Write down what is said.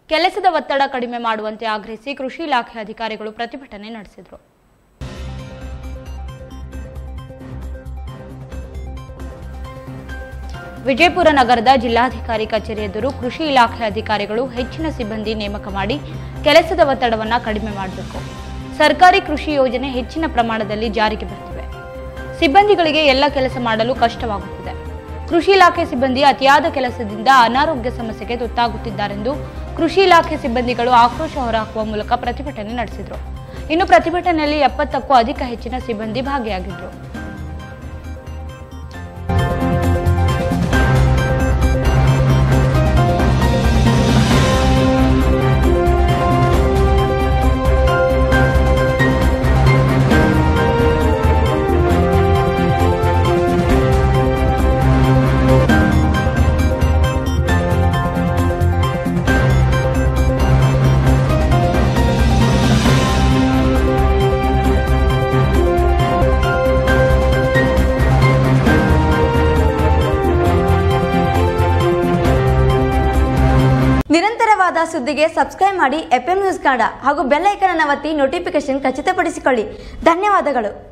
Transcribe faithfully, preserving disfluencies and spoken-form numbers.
ಕೆಲಸದ ಒತ್ತಡ ಕಡಿಮೆ ಮಾಡುವಂತೆ ಆಗ್ರಹಿಸಿ ಕೃಷಿ ಇಲಾಖೆ ಅಧಿಕಾರಿಗಳು ಪ್ರತಿಭಟನೆ ನಡೆಸಿದರು. ವಿಜಯಪುರ ನಗರದ ಜಿಲ್ಲಾಧಿಕಾರಿ ಕಚೇರಿ ಎದುರು ಕೃಷಿ ಇಲಾಖೆ ಅಧಿಕಾರಿಗಳು ಹೆಚ್ಚಿನ ಸಿಬ್ಬಂದಿ ನೇಮಕ ಮಾಡಿ ಕೆಲಸದ ಒತ್ತಡವನ್ನು ಕಡಿಮೆ ಮಾಡಬೇಕು. ಸರ್ಕಾರಿ ಕೃಷಿ ಯೋಜನೆ ಹೆಚ್ಚಿನ ಪ್ರಮಾಣದಲ್ಲಿ ಜಾರಿಗೆ ಬರುತ್ತಿವೆ. ಸಿಬ್ಬಂದಿಗಳಿಗೆ ಎಲ್ಲ ಕೆಲಸ ಮಾಡಲು ಕಷ್ಟವಾಗುತ್ತಿದೆ. ಕೃಷಿ ಇಲಾಖೆ ಸಿಬ್ಬಂದಿ ಅತಿಯಾದ ಕೆಲಸದಿಂದ ಅನಾರೋಗ್ಯ ಸಮಸ್ಯೆಗೆ ತುತ್ತಾಗುತ್ತಿದ್ದಾರೆಂದು ಕೃಷಿ ಇಲಾಖೆ ಸಿಬ್ಬಂದಿಗಳು ಆಕ್ರೋಶ ಹೊರಹಾಕುವ ಮೂಲಕ ಪ್ರತಿಭಟನೆ ನಡೆಸಿದರು. ಇನ್ನು ಪ್ರತಿಭಟನೆಯಲ್ಲಿ ಎಪ್ಪತ್ತಕ್ಕೂ ಅಧಿಕ ಹೆಚ್ಚಿನ ಸಿಬ್ಬಂದಿ ಭಾಗಿಯಾಗಿದ್ದರು. ನಿರಂತರವಾದ ಸುದ್ದಿಗೆ ಸಬ್ಸ್ಕ್ರೈಬ್ ಮಾಡಿ ಎಫ್ಎಂ ನ್ಯೂಸ್ ಕನ್ನಡ ಹಾಗೂ ಬೆಲ್ ಐಕಾನ್ ಅನ್ನು ಒತ್ತಿ ನೋಟಿಫಿಕೇಶನ್ ಖಚಿತಪಡಿಸಿಕೊಳ್ಳಿ. ಧನ್ಯವಾದಗಳು.